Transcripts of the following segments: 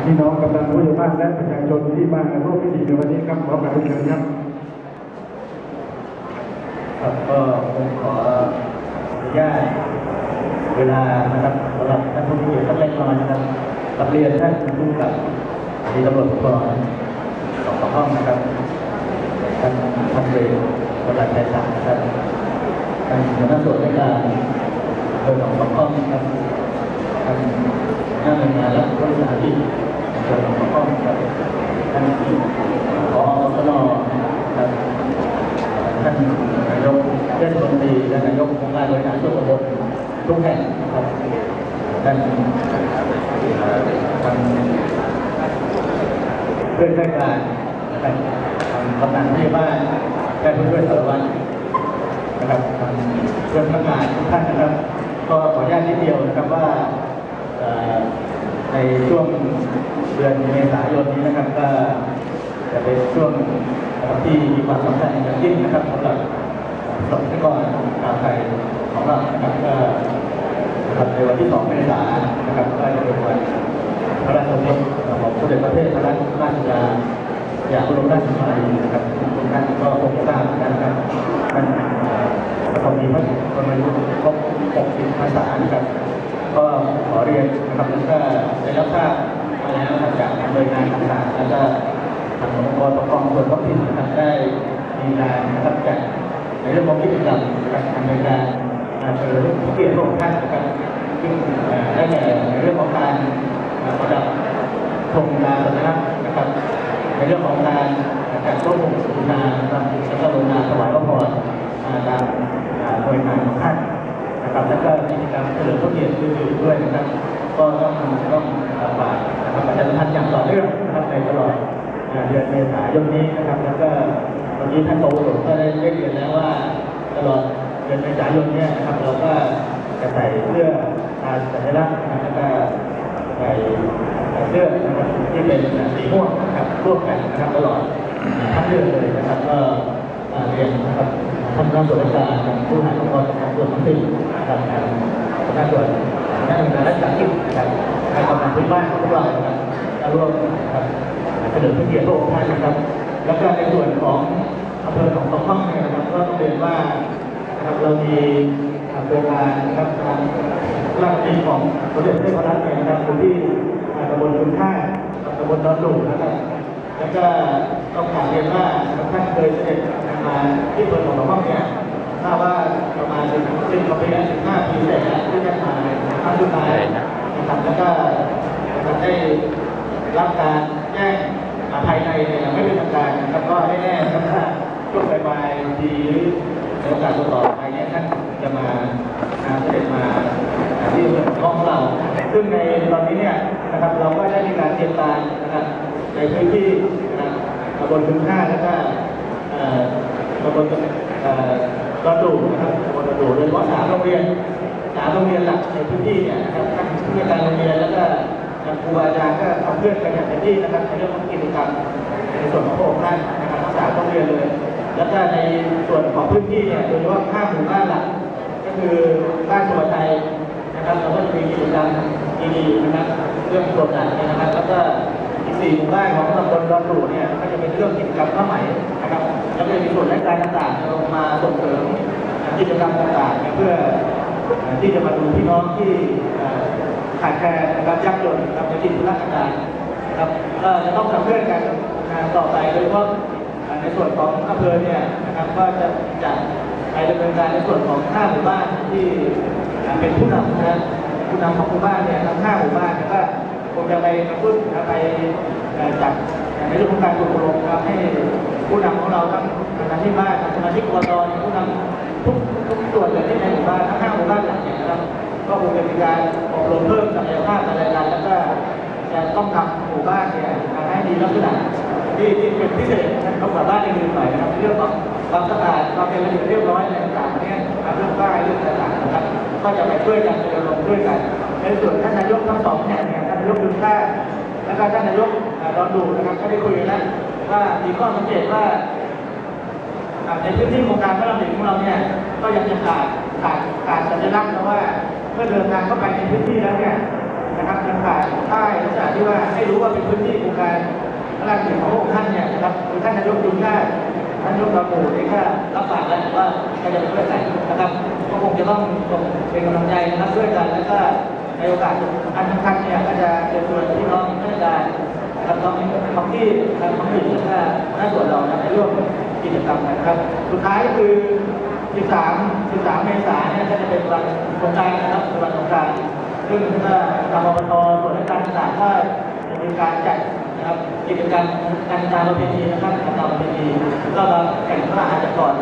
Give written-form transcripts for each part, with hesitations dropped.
พี่น้องกำลังผู้ใหญ่บ้านและประชาชนที่มาร่วมพิธีในวันนี้ครับขอการเชิญครับครับก็ผมขออนุญาตเวลานะครับสำหรับท่านผู้มีเกียรติท่านเล็กน้อยนะครับกับเรียนท่านผู้กำกับที่ตำรวจภูธรสองห้องนะครับท่านพันเอกประหลัดชัยศักดิ์นะครับท่านหัวหน้าส่วนราชการอำเภอสองห้องนะครับท่านหน้าหน่วยงานและผู้บริหารที่อำเภอสองห้องนะครับท่านผอ.สน.นะครับท่านนายกเทศมนตรีและนายกองค์การบริหารส่วนตำบลทุกแห่งนะครับท่านเพื่อนราชการนะครับกำนันผู้ใหญ่บ้านและผู้ช่วยสารวัตรนะครับเพื่อนพนักงานทุกท่านนะครับก็ขออนุญาตนิดเดียวนะครับว่าในช่วงเดือนเมษายนนี้นะครับก็จะเป็นช่วงที่มีความสำคัญอย่างยิ่งนะครับสำหรับประชากรชาวไทยของเรานะครับก็ในวันที่ 2 เมษายนนะครับก็จะเป็นวันพระราชสมภพของสมเด็จพระเทพรัตนราชสุดาสยามบรมราชกุมารีนะครับทุกท่านก็คงทราบนะครับท่านประสบมีพระชนมายุครบ 60 พรรษานะครับก็ขอเรียนนะครับแล้วก็ได้รับทราบมาแล้วนะครับจากหน่วยงานต่างๆแล้วก็ทางองค์กรปกครองส่วนท้องถิ่นนะครับได้มีการนะครับจัดในเรื่องของกิจกรรมการทำในการเฉลิมพระเกียรติพระองค์ท่านนะครับซึ่งได้แก่ในเรื่องของการประดับธงดาวสัญลักษณ์นะครับในเรื่องของการจัดร่วมวงสนทนาและก็ลงนามถวายพระพรตามหน่วยงานของท่านนะครับและก็กิจกรรมเฉลิมพระเกียรติอื่นๆด้วยนะครับก็ต้องฝากนะครับประชาสัมพันธ์อย่างต่อเนื่องนะครับในตลอดเดือนเมษายนนี้นะครับแล้วก็วันนี้ท่านโตสุก็ได้เรียนแล้วว่าตลอดเดือนเมษายนนี้นะครับเราก็จะใส่เสื้อสัญลักษณ์นะครับแล้วก็ใส่เสื้อนะครับที่เป็นสีม่วงนะครับร่วมกันนะครับตลอดทั้งเดือนเลยนะครับก็เรียนนะครับท่านผู้ส่วนราชการผู้บริหารองค์กรปกครองส่วนท้องถิ่นนะครับท่านส่วนด้านการรักษากิจนะครับการกำลังพื้นบ้านของพวกเรานะครับร่วมนะครับเฉลิมพระเกียรติพระองค์ท่านนะครับแล้วก็ในส่วนของอำเภอสองห้องเนี่ยนะครับก็ต้องเรียนว่านะครับเรามีโครงการนะครับทางพระราชดำริของสมเด็จพระเทพรัตน์เนี่ยนะครับอยู่ที่ตำบลคุณค่าตำบลดอนหลุมนะครับแล้วก็ต้องกล่าวเรียนว่าท่านเคยเสด็จมาที่อำเภอสองห้องเนี่ยถ้าว่าประมาณ10 ปีแล้ว15 ปีเสร็จแล้วที่ท่านมาครั้งสุดท้ายนะครับแล้วก็ได้รับการแจ้งภายในเนี่ยไม่เป็นทางการนะครับก็ให้แน่นะครับถ้าช่วงปลายปีหรือในโอกาสต่อไปเนี่ยท่านจะมาเสด็จมาที่ของเราซึ่งในตอนนี้เนี่ยนะครับเราก็ได้มีการเตรียมการนะครับในพื้นที่ตำบลคุณค่าแล้วก็ตำบลกระดูนะครับตำบลกระดูโดยเฉพาะ3 โรงเรียนหลักในพื้นที่เนี่ยนะครับทั้งผู้ในการโรงเรียนแล้วก็ครูอาจารย์ก็ทำเพื่อนกันอย่างเต็มที่นะครับในเรื่องของกิจกรรมในส่วนของพระองค์ท่านนะครับทั้ง3 โรงเรียนเลยแล้วก็ในส่วนของพื้นที่เนี่ยโดยเฉพาะ5 หมู่บ้านหลักก็คือบ้านสุวรรณชัยนะครับเราก็จะมีกิจกรรมดีๆนะครับเรื่องโปรดดันนะครับแล้วก็อีก4 หมู่บ้านของตำบลดอนหลู่เนี่ยก็จะเป็นเรื่องกิจกรรมผ้าไหมนะครับแล้วก็จะมีส่วนราชการต่างๆลงมาส่งเสริมกิจกรรมต่างๆเพื่อที่จะมาดูพี่น้องที่ขาดแคลนนะครับยากจนนะครับในถิ่นธุรกันดารนะครับก็จะต้องขับเคลื่อนกันต่อไปโดยเฉพาะในส่วนของอำเภอเนี่ยนะครับก็จะไปดำเนินการในส่วนของ5 หมู่บ้านที่เป็นผู้นำนะครับผู้นำของหมู่บ้านเนี่ยทั้ง5 หมู่บ้านก็คงจะไปกระตุ้นไปจัดในเรื่องของการอบรมนะครับให้ผู้นำของเราทั้งที่บ้านสมาชิกอบตผู้นำทุกส่วนเลยที่ในหมู่บ้านทั้ง5 หมู่บ้านหลักเนี่ยนะครับก็คงจะมีการอบรมเพิ่มศักยภาพอะไรกันแล้วก็จะต้องทำหมู่บ้านเนี่ยให้มีลักษณะที่เป็นพิเศษต้องกับบ้านอื่นๆหน่อยนะครับเรื่องของความสะอาดความเป็นระเบียบเรียบร้อยอะไรต่างๆเนี่ยเรื่องป้ายเรื่องต่างๆนะครับก็จะไปช่วยกันจะลงด้วยกันในส่วนท่านนายกทั้ง2เนี่ยท่านนายกดุลท่าและก็ท่านนายกดอนดูนะครับก็ได้คุยกันแล้วว่ามีข้อสังเกตว่าในพื้นที่โครงการพระราชดำริของเราเนี่ยก็ยังจะขาดสัญลักษณ์เพราะว่าเมื่อเดินทางเข้าไปในพื้นที่แล้วเนี่ยนะครับยังขาดป้ายลักษณะที่ว่าให้รู้ว่าเป็นการถึงของท่านเนี่ยนะครับท่านนายกดุลท่านนายกเราปู่นี่ก็รับปากแล้วว่าจะช่วยกันนะครับก็คงจะต้องเป็นกำลังใจนะครับช่วยกันแล้วก็ในโอกาสอันสำคัญเนี่ยก็จะเชิญชวนพี่น้องราชการนะครับท้องที่ทางท้องถิ่นและก็หน้าส่วนเราในร่วมกิจกรรมนะครับสุดท้ายคือ13 เมษายนเนี่ยก็จะเป็นวันสงกรานต์นะครับวันสงกรานต์ซึ่งก็ทางอบตส่วนราชการต่างๆก็จะมีการจัดนะครับกิจกรรมการตามประเพณีนะครับการตามประเพณีก็มาแข่งว่าอาจจะก่อน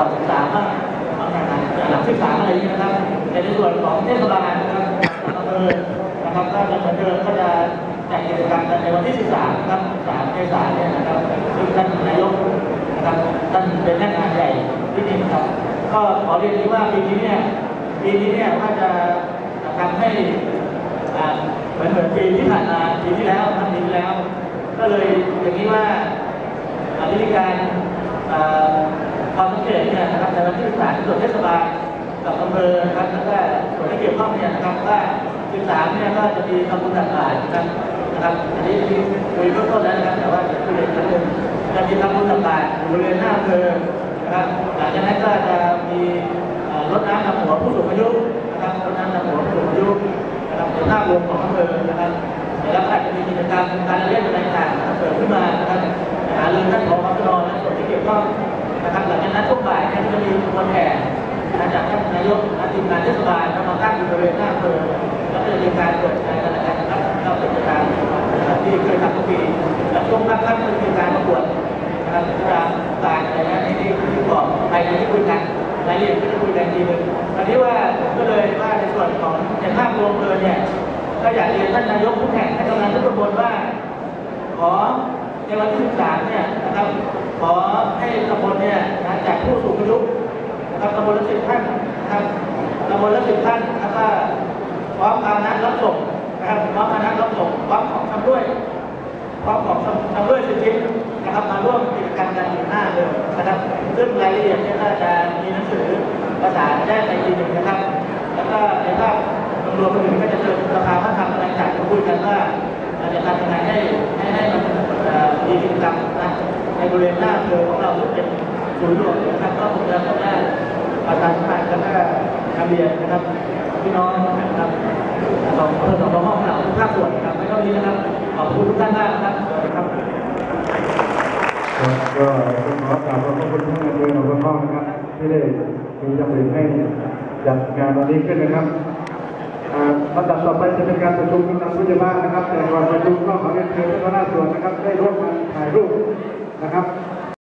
13บ้างบางแข่งหลัง13อะไรอย่างนี้นะครับในส่วนของเทศบาลนะครับอำเภอนะครับก็จะเหมือนเดิมก็จะจัดกิจกรรมในวันที่13นะครับ13 เมษายนเนี่ยนะครับซึ่งท่านนายกนะครับท่านเป็นแม่งานใหญ่ที่นี่ครับก็ขอเรียนว่าปีนี้เนี่ยว่าจะทำให้เหมือนปีที่ผ่านมาปีที่แล้วก็เลยอย่างนี้ว่าวิธีการความสังเกตเนี่ยนะครับในวันที่13ส่วนเทศบาลกับอำเภอนะครับแล้วก็ส่วนที่เกี่ยวข้องเนี่ยนะครับว่า13เนี่ยก็จะมีทำบุญตักบาตรนะครับอันนี้คุยเบื้องต้นแล้วนะครับแต่ว่าจะคุยอีกครั้งหนึ่งจะมีทำบุญตักบาตรบริเวณหน้าอำเภอนะครับหลังจากนั้นก็จะมีรดน้ำดำหัวผู้สูงอายุนะครับรดน้ำดำหัวผู้สูงอายุนะครับในภาพรวมของอำเภอนะครับแล้วอาจจะมีกิจกรรมการเล่นอะไรต่างๆเกิดขึ้นมานะครับหาเรื่องท่านผอ.และส่วนที่เกี่ยวข้องนะครับหลังจากนั้นช่วงบ่ายก็จะมีคนแห่จากท่านนายกทีมงานเทศบาลมาตั้งอยู่บริเวณหน้าอำเภอแล้วก็จะมีการเปิดงานกันนะครับเราเป็นการที่เคยทำทุกปีและช่วงภาคค่ำจะมีการประกวดนะครับการอะไรนะที่บอกไปที่คุยกันรายละเอียดก็จะคุยกันทีนึงตอนนี้ว่าก็เลยว่าในส่วนของในภาพรวมเลยเนี่ยก็อยากเรียนท่านนายกผู้แข่งให้กำลังทุกตำบลว่าขอในวันที่13เนี่ยนะครับขอให้ตำบลเนี่ยจากผู้สูงอายุนะครับตำบลละ10 ท่านนะครับตำบลละ10 ท่านแล้วก็พร้อมพานัดรับส่งนะครับพร้อมพานัดรับส่งพร้อมของทำด้วยพร้อมของทำด้วยสิทธินะครับมาร่วมกิจกรรมกันอยู่หน้าเลยนะครับซึ่งรายละเอียดเนี่ยก็จะมีหนังสือภาษาแจ้งในทีหนึ่งนะครับแล้วก็ในภาพรวมไปถึงก็จะเชิญสภาพัฒน์อะไรต่างๆมาคุยกันว่าจะทำยังไงให้มันมีกิจกรรมในบริเวณหน้าอำเภอของเราซึ่งเป็นศูนย์รวมนะครับก็คงจะต้องได้ประชาสัมพันธ์แล้วก็การเรียนนะครับพี่น้องนะครับสองห้องเราทุกภาคส่วนนะครับไม่เท่านี้นะครับขอบคุณทุกท่านมากนะครับครับก็ขอกราบขอบคุณท่านนายกอบตนะครับที่ได้มีจำเป็นให้จัดงานวันนี้ขึ้นนะครับลำดับต่อไปจะเป็นการประชุมกำนันผู้ใหญ่บ้านนะครับแต่ก่อนประชุมก็ขอเรียนเชิญท่านหัวหน้าส่วนนะครับได้ร่วมกันถ่ายรูปนะครับ